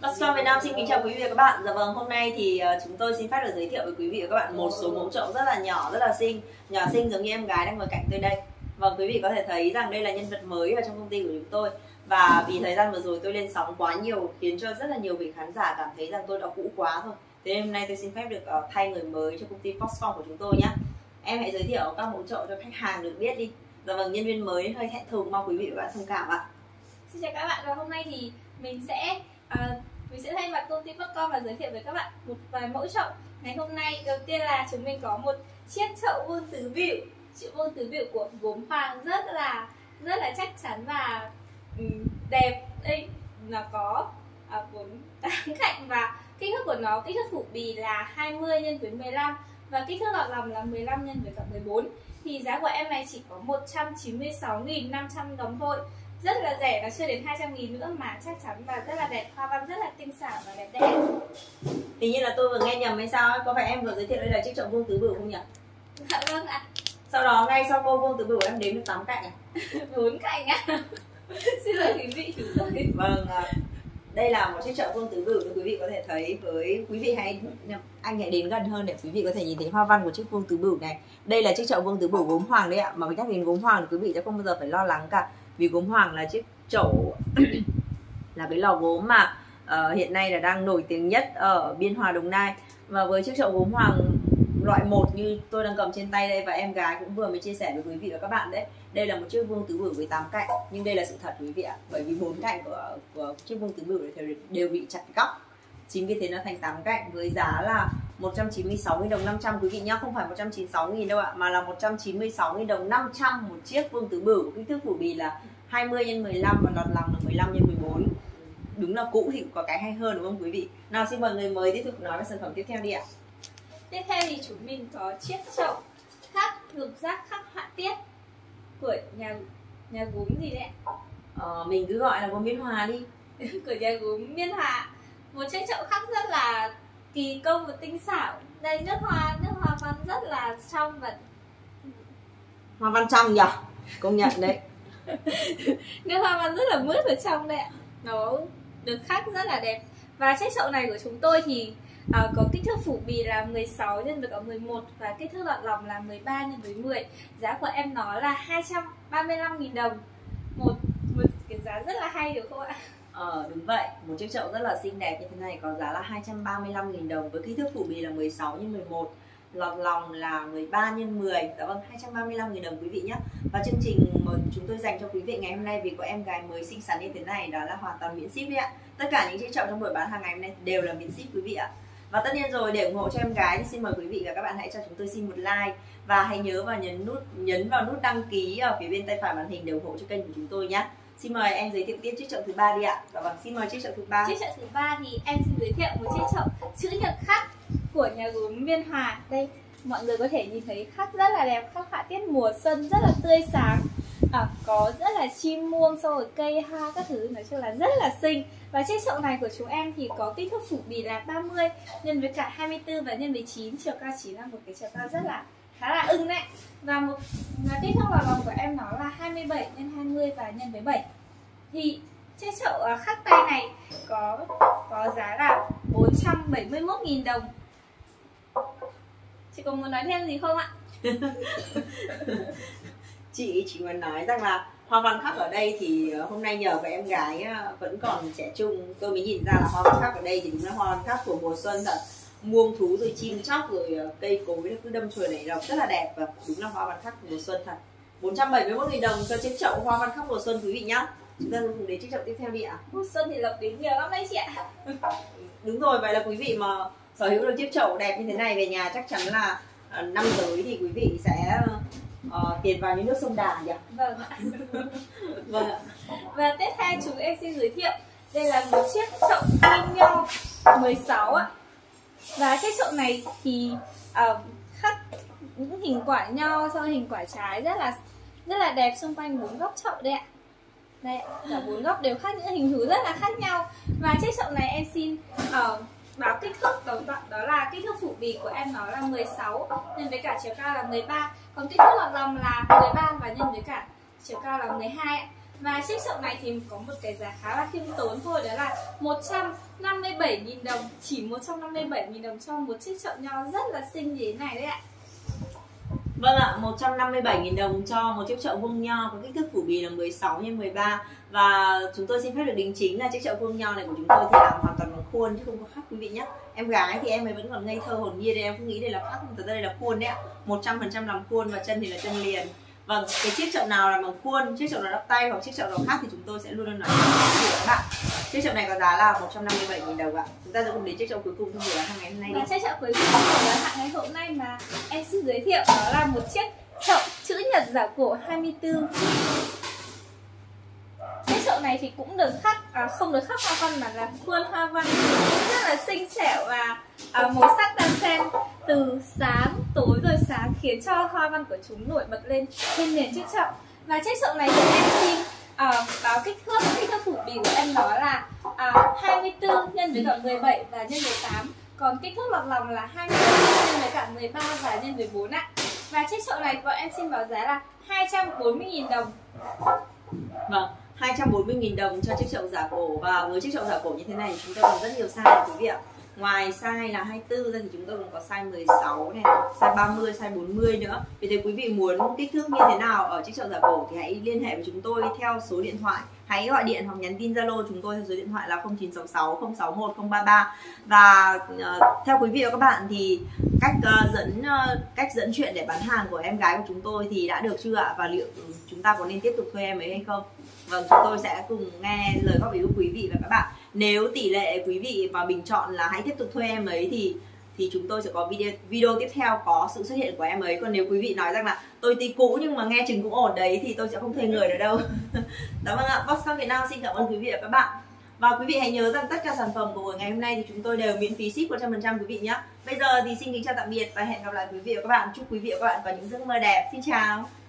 Foxconn Việt Nam xin kính chào quý vị và các bạn. Dạ vâng, hôm nay thì chúng tôi xin phép được giới thiệu với quý vị và các bạn một số mẫu chậu rất là nhỏ, rất là xinh, nhỏ xinh giống như em gái đang ngồi cạnh tôi đây. Vâng, quý vị có thể thấy rằng đây là nhân vật mới ở trong công ty của chúng tôi. Và vì thời gian vừa rồi tôi lên sóng quá nhiều khiến cho rất là nhiều vị khán giả cảm thấy rằng tôi đã cũ quá rồi. Thế nên hôm nay tôi xin phép được thay người mới cho công ty Foxconn của chúng tôi nhé. Em hãy giới thiệu các mẫu chậu cho khách hàng được biết đi. Dạ vâng, nhân viên mới hơi thẹn thùng, mong quý vị và các bạn thông cảm ạ. Xin chào các bạn, và hôm nay thì mình sẽ thay mặt công ty Foxconn và giới thiệu với các bạn một vài mẫu chậu. Ngày hôm nay đầu tiên là chúng mình có một chiếc chậu vuông tứ bỉu, chậu vuông tứ bỉu của gốm Hoàng rất là chắc chắn và đẹp. Đây nó có 48 cạnh và kích thước của nó, kích thước phủ bì là 20 x 15 và kích thước lọt lòng là 15 x 14. Thì giá của em này chỉ có 196.500 đồng thôi. Rất là rẻ, nó chưa đến 200.000 nữa mà chắc chắn và rất là đẹp, hoa văn rất là tinh xảo và đẹp đẽ. Hình như là tôi vừa nghe nhầm hay sao ấy, có phải em vừa giới thiệu đây là chiếc chậu vuông tứ bửu không nhỉ? Dạ vâng ạ. Sau đó ngay sau cô vuông tứ bửu em đếm được 8 cạnh à? 4 cạnh ạ. Xin lỗi quý vị chúng tôi. Vâng, đây là một chiếc chậu vuông tứ bửu quý vị có thể thấy. Với quý vị anh hãy đến gần hơn để quý vị có thể nhìn thấy hoa văn của chiếc vuông tứ bửu này. Đây là chiếc chậu vuông tứ bửu gốm Hoàng đấy ạ, mà với nhắc đến gốm Hoàng thì quý vị sẽ không bao giờ phải lo lắng cả, vì gốm Hoàng là chiếc chậu là cái lò gốm mà hiện nay là đang nổi tiếng nhất ở Biên Hòa, Đồng Nai. Và với chiếc chậu gốm Hoàng loại 1 như tôi đang cầm trên tay đây, và em gái cũng vừa mới chia sẻ với quý vị và các bạn đấy, đây là một chiếc vuông tứ bửu với 8 cạnh, nhưng đây là sự thật quý vị ạ, bởi vì 4 cạnh của chiếc vuông tứ bửu đều bị chặt góc, chính vì thế nó thành 8 cạnh với giá là 196.000 đồng 500 quý vị nhá, không phải 196.000 đâu ạ, mà là 196.000 đồng 500 một chiếc vuông tứ bửu, kích thước phủ bì là 20 x 15 và lọt lòng là 15 x 14. Đúng là cũ thì có cái hay hơn đúng không quý vị? Nào xin mời người mới tiếp tục nói về sản phẩm tiếp theo đi ạ. Tiếp theo thì chúng mình có chiếc chậu khắc lục giác khắc họa tiết của nhà gốm gì đấy ạ? Mình cứ gọi là gốm Biên Hòa đi. Của nhà gốm Biên Hòa. Một chiếc chậu khắc rất là kỳ công và tinh xảo. Đây nước hoa văn rất là trong và hoa văn trong nhỉ? Công nhận đấy. nước hoa văn rất là mướt ở trong đây ạ. Nó được khắc rất là đẹp. Và chiếc chậu này của chúng tôi thì có kích thước phủ bì là 16 x 11 và kích thước lọt lòng là 13 x 10. Giá của em nó là 235.000 đồng. Một cái giá rất là hay được không ạ? Đúng vậy, một chiếc chậu rất là xinh đẹp như thế này có giá là 235.000 đồng với kích thước phủ bì là 16 x 11, lọt lòng là 13 x 10. Dạ vâng, 235.000 đồng quý vị nhé. Và chương trình mà chúng tôi dành cho quý vị ngày hôm nay vì có em gái mới xinh xắn như thế này đó là hoàn toàn miễn ship đấy ạ. Tất cả những chiếc chậu trong buổi bán hàng ngày hôm nay đều là miễn ship quý vị ạ. Và tất nhiên rồi, để ủng hộ cho em gái thì xin mời quý vị và các bạn hãy cho chúng tôi xin một like và hãy nhớ và nhấn vào nút đăng ký ở phía bên tay phải màn hình để ủng hộ cho kênh của chúng tôi nhé. Xin mời em giới thiệu tiếp chiếc chậu thứ 3 đi ạ. Dạ vâng, xin mời chiếc chậu thứ 3. Chiếc chậu thứ 3 thì em xin giới thiệu một chiếc chậu chữ nhật khắc của nhà gốm Biên Hòa. Đây, mọi người có thể nhìn thấy khắc rất là đẹp, khắc họa tiết mùa xuân rất là tươi sáng. Có rất là chim muông, xong rồi cây hoa các thứ, nói chung là rất là xinh. Và chiếc chậu này của chúng em thì có kích thước phủ bì là 30 nhân với cả 24 và nhân với 9, chiều cao chỉ là một cái chiều cao rất là khá là ưng đấy. Và kích thước lọt lòng của em nó là 27 x 20 và nhân với 7. Thì chiếc chậu khắc tay này có giá là 471.000 đồng. Chị có muốn nói thêm gì không ạ? Chị chỉ muốn nói rằng là hoa văn khắc ở đây thì hôm nay nhờ có em gái vẫn còn trẻ trung, tôi mới nhìn ra là hoa văn khắc ở đây thì đúng là hoa văn khắc của mùa xuân thật. Muông thú rồi chim chóc rồi cây cối cứ đâm chồi nảy lộc rất là đẹp, và đúng là hoa văn khắc của mùa xuân thật. 471.000 đồng cho chiếc chậu hoa văn khắc mùa xuân quý vị nhá. Chúng ta cùng đến chiếc chậu tiếp theo đi ạ. Mùa xuân thì lộc đến nhiều lắm đấy chị ạ. Đúng rồi, vậy là quý vị mà sở hữu được chiếc chậu đẹp như thế này về nhà chắc chắn là năm tới thì quý vị sẽ tiền vào những nước sông Đà nhỉ? Vâng ạ. Vâng ạ. Và tiếp theo chúng em xin giới thiệu đây là một chiếc chậu kim nho 16 ạ. Và chiếc chậu này thì khắc những hình quả nho, sau hình quả trái rất là đẹp xung quanh 4 góc chậu đây ạ. Đây ạ, cả 4 góc đều khắc những hình thù rất là khác nhau. Và chiếc chậu này em xin báo kích thước đó là kích thước phủ bì của em nó là 16 nhân với cả chiều cao là 13, còn kích thước lọt lòng là 13 và nhân với cả chiều cao là 12 ạ. Và chiếc chậu này thì có một cái giá khá là khiêm tốn thôi, đó là 157.000 đồng. Chỉ 157.000 đồng cho một chiếc chậu nho rất là xinh như thế này đấy ạ. Vâng ạ, 157.000 đồng cho một chiếc chậu vuông nho có kích thước phủ bì là 16 x 13. Và chúng tôi xin phép được đính chính là chiếc chậu vuông nho này của chúng tôi thì làm hoàn toàn bằng khuôn chứ không có khắc quý vị nhé. Em gái thì em ấy vẫn còn ngây thơ hồn nhiên đây, em không nghĩ đây là khắc, thật ra đây là khuôn đấy ạ. 100% làm khuôn và chân thì là chân liền. Vâng, cái chiếc chậu nào là bằng khuôn, chiếc chậu nào đắp tay hoặc chiếc chậu nào khác thì chúng tôi sẽ luôn luôn nói với các bạn. Chiếc chậu này có giá là 157.000 đồng ạ. Chúng ta sẽ cùng đến chiếc chậu cuối cùng trong buổi bán hàng ngày hôm nay. Và chiếc chậu cuối cùng của bán hàng ngày hôm nay mà em xin giới thiệu đó là một chiếc chậu chữ nhật giả cổ 24. Chiếc chậu này thì cũng được khắc, không được khắc hoa văn mà là khuôn hoa văn rất là xinh xẻo và màu sắc đan xen từ sáng tối rồi sáng, khiến cho hoa văn của chúng nổi bật lên trên nền chiếc chậu. Và chiếc chậu này thì em xin báo kích thước phủ bì của em đó là 24 nhân với cả 17 và nhân với 8. Còn kích thước lọt lòng là 24 nhân với cả 13 và nhân với 4 ạ. Và chiếc chậu này bọn em xin báo giá là 240.000 đồng. Vâng, 240.000 đồng cho chiếc chậu giả cổ. Và với chiếc chậu giả cổ như thế này chúng ta còn rất nhiều size quý vị ạ. Ngoài size là 24 ra thì chúng tôi còn có size 16 này, size 30, size 40 nữa. Vì thế quý vị muốn kích thước như thế nào ở chiếc chậu giả cổ thì hãy liên hệ với chúng tôi theo số điện thoại. Hãy gọi điện hoặc nhắn tin Zalo chúng tôi theo số điện thoại là 0966 061 033. Và theo quý vị và các bạn thì cách dẫn chuyện để bán hàng của em gái của chúng tôi thì đã được chưa ạ? Và liệu chúng ta có nên tiếp tục thuê em ấy hay không? Vâng, chúng tôi sẽ cùng nghe lời góp ý của quý vị và các bạn. Nếu tỷ lệ quý vị mà bình chọn là hãy tiếp tục thuê em ấy thì chúng tôi sẽ có video tiếp theo có sự xuất hiện của em ấy. Còn nếu quý vị nói rằng là tôi tí cũ nhưng mà nghe chừng cũng ổn đấy thì tôi sẽ không thuê người nữa đâu. Đó, vâng ạ, Boss Shop Việt Nam xin cảm ơn quý vị và các bạn. Và quý vị hãy nhớ rằng tất cả sản phẩm của buổi ngày hôm nay thì chúng tôi đều miễn phí ship 100% quý vị nhé. Bây giờ thì xin kính chào tạm biệt và hẹn gặp lại quý vị và các bạn. Chúc quý vị và các bạn có những giấc mơ đẹp. Xin chào.